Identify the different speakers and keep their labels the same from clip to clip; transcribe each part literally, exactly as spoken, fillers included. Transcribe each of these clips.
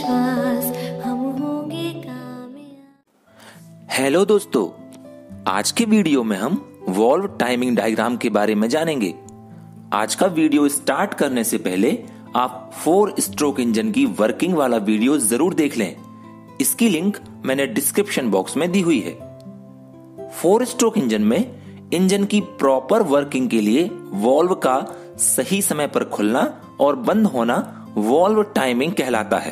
Speaker 1: विश्वास हम होंगे कामयाब।
Speaker 2: हेलो दोस्तों, आज के वीडियो में हम वॉल्व टाइमिंग डायग्राम के बारे में जानेंगे। आज का वीडियो स्टार्ट करने से पहले आप फोर स्ट्रोक इंजन की वर्किंग वाला वीडियो जरूर देख लें। इसकी लिंक मैंने डिस्क्रिप्शन बॉक्स में दी हुई है। फोर स्ट्रोक इंजन में इंजन की प्रॉपर वर्किंग के लिए वॉल्व का सही समय पर खुलना और बंद होना वॉल्व टाइमिंग कहलाता है।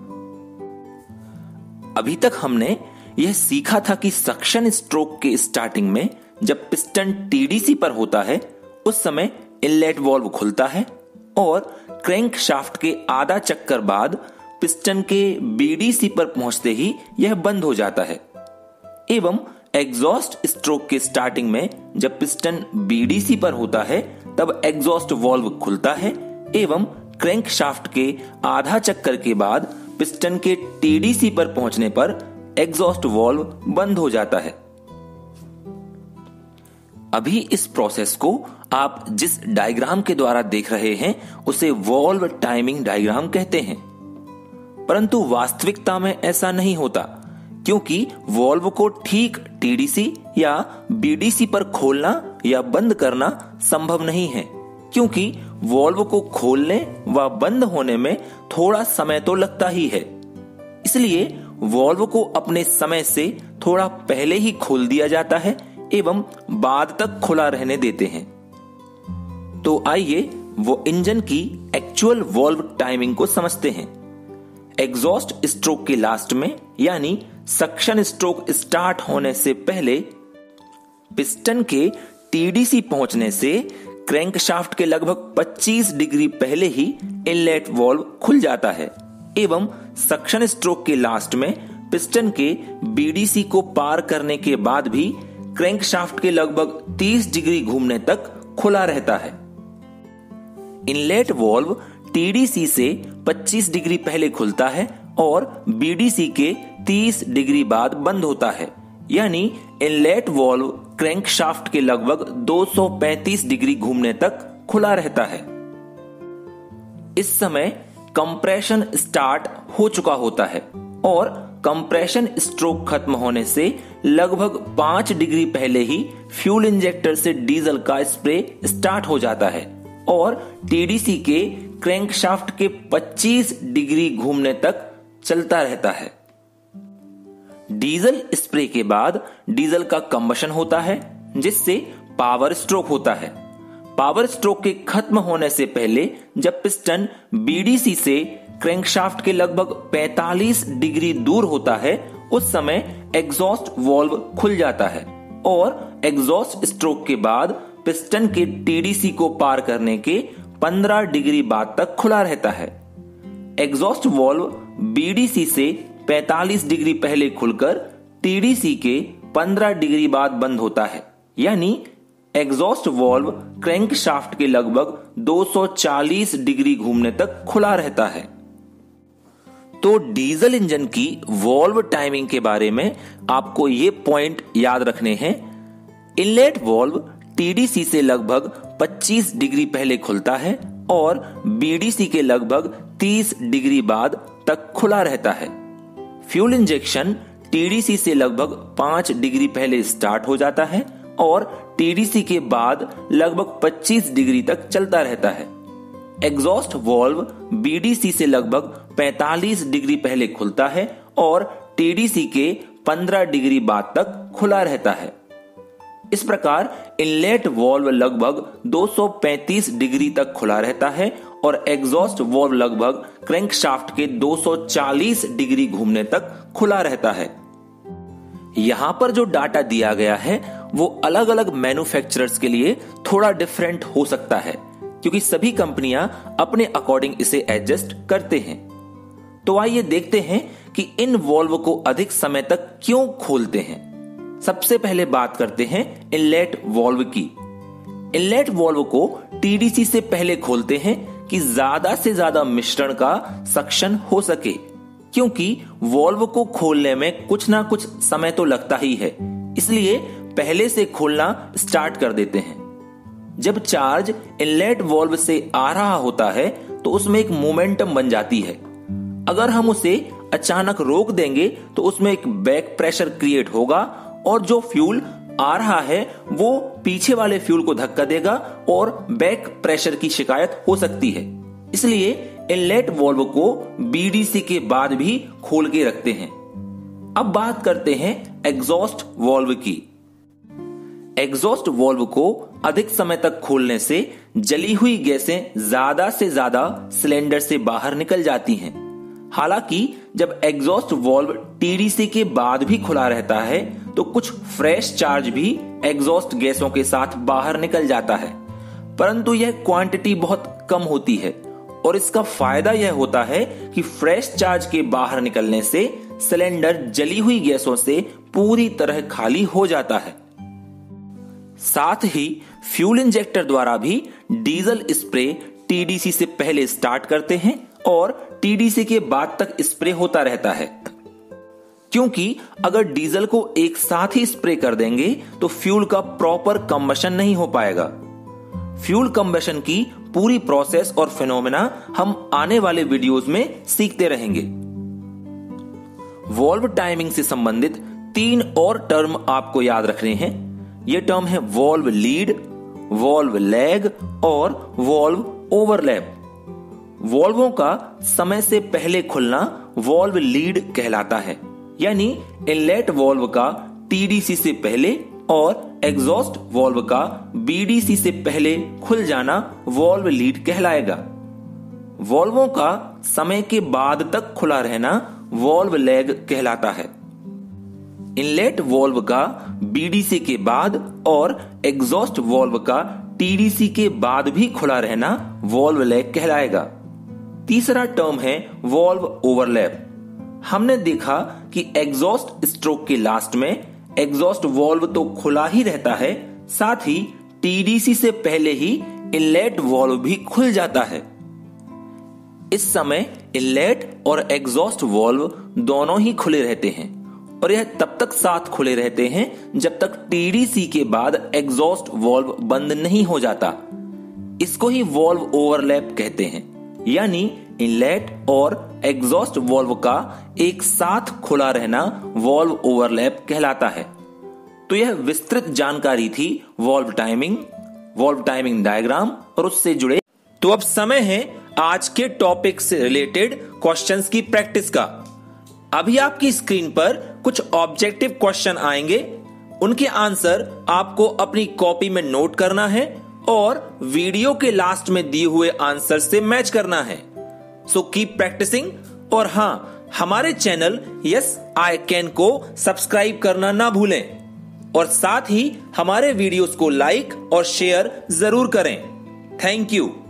Speaker 2: अभी तक हमने यह सीखा था कि सक्शन स्ट्रोक के स्टार्टिंग में जब पिस्टन टीडीसी पर होता है उस समय इनलेट वॉल्व खुलता है और क्रैंक शाफ्ट के आधा चक्कर बाद पिस्टन के बीडीसी पर पहुंचते ही यह बंद हो जाता है। एवं एग्जॉस्ट स्ट्रोक के स्टार्टिंग में जब पिस्टन बीडीसी पर होता है तब एग्जॉस्ट वॉल्व खुलता है एवं क्रैंक शाफ्ट के आधा चक्कर के बाद पिस्टन के टीडीसी पर पहुंचने पर एग्जॉस्ट वॉल्व बंद हो जाता है। अभी इस प्रोसेस को आप जिस डायग्राम के द्वारा देख रहे हैं उसे वॉल्व टाइमिंग डायग्राम कहते हैं, परंतु वास्तविकता में ऐसा नहीं होता, क्योंकि वॉल्व को ठीक टीडीसी या बीडीसी पर खोलना या बंद करना संभव नहीं है, क्योंकि वॉल्व को खोलने व बंद होने में थोड़ा समय तो लगता ही है। इसलिए वॉल्व को अपने समय से थोड़ा पहले ही खोल दिया जाता है एवं बाद तक खुला रहने देते हैं। तो आइए वो इंजन की एक्चुअल वॉल्व टाइमिंग को समझते हैं। एग्जॉस्ट स्ट्रोक के लास्ट में यानी सक्शन स्ट्रोक स्टार्ट होने से पहले पिस्टन के टीडीसी पहुंचने से क्रैंक शाफ्ट के लगभग पच्चीस डिग्री पहले ही इनलेट वॉल्व खुल जाता है एवं सक्शन स्ट्रोक के लास्ट में पिस्टन के बीडीसी को पार करने के बाद भी क्रैंक शाफ्ट के लगभग तीस डिग्री घूमने तक खुला रहता है। इनलेट वॉल्व टीडीसी से पच्चीस डिग्री पहले खुलता है और बीडीसी के तीस डिग्री बाद बंद होता है, यानी इनलेट वॉल्व क्रैंक शाफ्ट के लगभग दो सौ पैंतीस डिग्री घूमने तक खुला रहता है। इस समय कंप्रेशन स्टार्ट हो चुका होता है और कंप्रेशन स्ट्रोक खत्म होने से लगभग पांच डिग्री पहले ही फ्यूल इंजेक्टर से डीजल का स्प्रे स्टार्ट हो जाता है और टीडीसी के क्रैंक शाफ्ट के पच्चीस डिग्री घूमने तक चलता रहता है। डीजल स्प्रे के बाद डीजल का कंबशन होता है जिससे पावर स्ट्रोक होता है। पावर स्ट्रोक के खत्म होने से पहले जब पिस्टन बीडीसी से क्रैंकशाफ्ट के लगभग पैंतालीस डिग्री दूर होता है उस समय एग्जॉस्ट वॉल्व खुल जाता है और एग्जॉस्ट स्ट्रोक के बाद पिस्टन के टीडीसी को पार करने के पंद्रह डिग्री बाद तक खुला रहता है। एग्जॉस्ट वॉल्व बीडीसी से पैंतालीस डिग्री पहले खुलकर टीडीसी के पंद्रह डिग्री बाद बंद होता है, यानी एग्जॉस्ट वॉल्व क्रैंक शाफ्ट के लगभग दो सौ चालीस डिग्री घूमने तक खुला रहता है। तो डीजल इंजन की वॉल्व टाइमिंग के बारे में आपको ये पॉइंट याद रखने हैं। इनलेट वॉल्व टीडीसी से लगभग पच्चीस डिग्री पहले खुलता है और बीडीसी के लगभग तीस डिग्री बाद तक खुला रहता है। फ्यूल इंजेक्शन टीडीसी से लगभग पांच डिग्री पहले स्टार्ट हो जाता है और टीडीसी के बाद लगभग पच्चीस डिग्री तक चलता रहता है। एग्जॉस्ट वॉल्व बीडीसी से लगभग पैंतालीस डिग्री पहले खुलता है और टीडीसी के पंद्रह डिग्री बाद तक खुला रहता है। इस प्रकार इनलेट वॉल्व लगभग दो सौ पैंतीस डिग्री तक खुला रहता है और एग्जॉस्ट वॉल्व लगभग क्रैंक शाफ्ट के दो सौ चालीस डिग्री घूमने तक खुला रहता है। यहां पर जो डाटा दिया गया है वो अलग अलग मैन्युफैक्चरर्स के लिए थोड़ा डिफरेंट हो सकता है, क्योंकि सभी कंपनियां अपने अकॉर्डिंग इसे एडजस्ट करते हैं। तो आइए देखते हैं कि इन वॉल्व को अधिक समय तक क्यों खोलते हैं। सबसे पहले बात करते हैं इनलेट वॉल्व की। इनलेट वॉल्व को टीडीसी से पहले खोलते हैं कि ज्यादा से ज्यादा मिश्रण का सक्शन हो सके, क्योंकि वॉल्व को खोलने में कुछ ना कुछ समय तो लगता ही है, इसलिए पहले से खोलना स्टार्ट कर देते हैं। जब चार्ज इनलेट वॉल्व से आ रहा होता है तो उसमें एक मोमेंटम बन जाती है। अगर हम उसे अचानक रोक देंगे तो उसमें एक बैक प्रेशर क्रिएट होगा और जो फ्यूल आ रहा है वो पीछे वाले फ्यूल को धक्का देगा और बैक प्रेशर की शिकायत हो सकती है। इसलिए इनलेट वाल्व को बीडीसी के बाद भी खोल के रखते हैं। अब बात करते हैं एग्जॉस्ट वाल्व की। एग्जॉस्ट वाल्व को अधिक समय तक खोलने से जली हुई गैसें ज्यादा से ज्यादा सिलेंडर से बाहर निकल जाती हैं। हालांकि जब एग्जॉस्ट वाल्व टीडीसी के बाद भी खुला रहता है तो कुछ फ्रेश चार्ज भी एग्जॉस्ट गैसों के साथ बाहर निकल जाता है, परंतु यह क्वांटिटी बहुत कम होती है और इसका फायदा यह होता है कि फ्रेश चार्ज के बाहर निकलने से सिलेंडर जली हुई गैसों से पूरी तरह खाली हो जाता है। साथ ही फ्यूल इंजेक्टर द्वारा भी डीजल स्प्रे टीडीसी से पहले स्टार्ट करते हैं और टीडीसी के बाद तक स्प्रे होता रहता है, क्योंकि अगर डीजल को एक साथ ही स्प्रे कर देंगे तो फ्यूल का प्रॉपर कंबशन नहीं हो पाएगा। फ्यूल कंबशन की पूरी प्रोसेस और फिनोमेना हम आने वाले वीडियोस में सीखते रहेंगे। वाल्व टाइमिंग से संबंधित तीन और टर्म आपको याद रखने हैं। ये टर्म है वाल्व लीड, वाल्व लैग और वाल्व ओवरलैप। वाल्वों का समय से पहले खुलना वाल्व लीड कहलाता है, यानी इनलेट वाल्व का टीडीसी से पहले और एग्जॉस्ट वाल्व का बीडीसी से पहले खुल जाना वाल्व लीड कहलाएगा। वाल्वों का समय के बाद तक खुला रहना वाल्व लैग कहलाता है। इनलेट वाल्व का बीडीसी के बाद और एग्जॉस्ट वाल्व का टीडीसी के बाद भी खुला रहना वाल्व लैग कहलाएगा। तीसरा टर्म है वाल्व ओवरलैप। हमने देखा कि एग्जॉस्ट स्ट्रोक के लास्ट में एग्जॉस्ट वाल्व तो खुला ही रहता है, साथ ही टीडीसी से पहले ही इनलेट वाल्व भी खुल जाता है। इस समय इनलेट और एग्जॉस्ट वाल्व दोनों ही खुले रहते हैं और यह तब तक साथ खुले रहते हैं जब तक टीडीसी के बाद एग्जॉस्ट वाल्व बंद नहीं हो जाता। इसको ही वाल्व ओवरलैप कहते हैं, यानी इनलेट और एग्जॉस्ट वाल्व का एक साथ खुला रहना वाल्व ओवरलैप कहलाता है। तो यह विस्तृत जानकारी थी valve timing, valve timing diagram और उससे जुड़े। तो अब समय है आज के टॉपिक से रिलेटेड क्वेश्चंस की प्रैक्टिस का। अभी आपकी स्क्रीन पर कुछ ऑब्जेक्टिव क्वेश्चन आएंगे, उनके आंसर आपको अपनी कॉपी में नोट करना है और वीडियो के लास्ट में दिए हुए आंसर से मैच करना है। सो कीप प्रैक्टिसिंग और हाँ, हमारे चैनल यस आई कैन को सब्सक्राइब करना ना भूलें और साथ ही हमारे वीडियोस को लाइक और शेयर जरूर करें। Thank you.